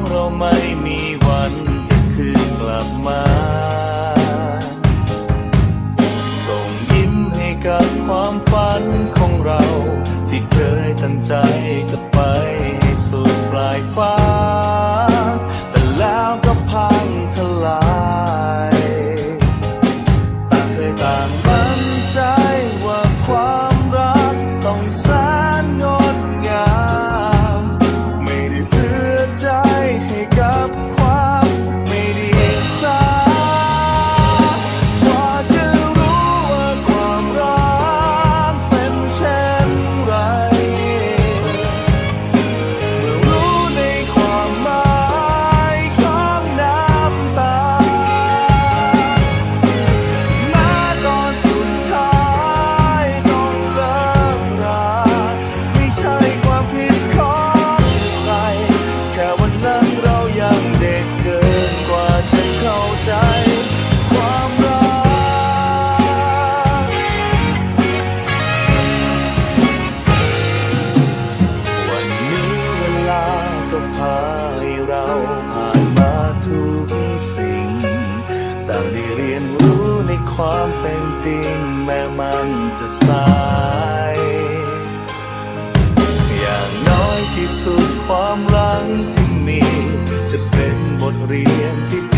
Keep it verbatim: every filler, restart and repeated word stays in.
เราไม่มีวันจะคืนกลับมาส่งยิ้มให้กับความฝันของเราที่เคยตั้งใจจะไปให้สุดปลายฟ้าแต่แล้วก็พังทลายต่างเคยต่างมั่นใจว่าความรักต้องแสนงดงามไม่ได้เพื่อใจให้กับความไม่ดีสาว่าจะรู้ว่าความรักเป็นเช่นไรเมื่อรู้ในความหมายของน้ำตาแม้ตอนสุดท้ายต้องเลิกราไม่ใช่ความผิดของใครแค่วันนั้นเรายังเด็กเกินกว่าจะเข้าใจความรักวันนี้เวลาก็พาให้เราผ่านมาทุกสิ่งต่างได้เรียนรู้ในความเป็นจริงแม้มันจะสายอย่างน้อยที่สุดความหลังที่มีจะเป็นบทเรียนที่